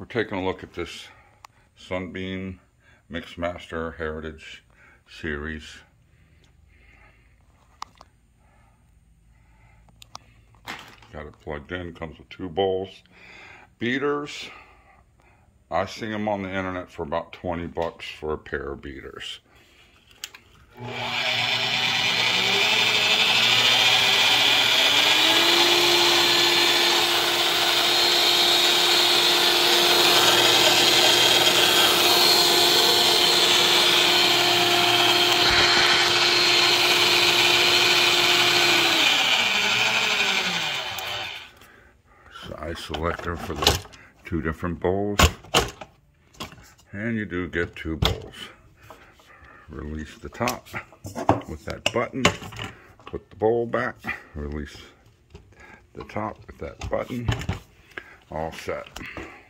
We're taking a look at this Sunbeam Mixmaster Heritage Series. Got it plugged in, comes with 2 bowls. Beaters, I see them on the internet for about 20 bucks for a pair of beaters. Size selector for the 2 different bowls, and you do get 2 bowls. Release the top with that button, put the bowl back, release the top with that button, all set.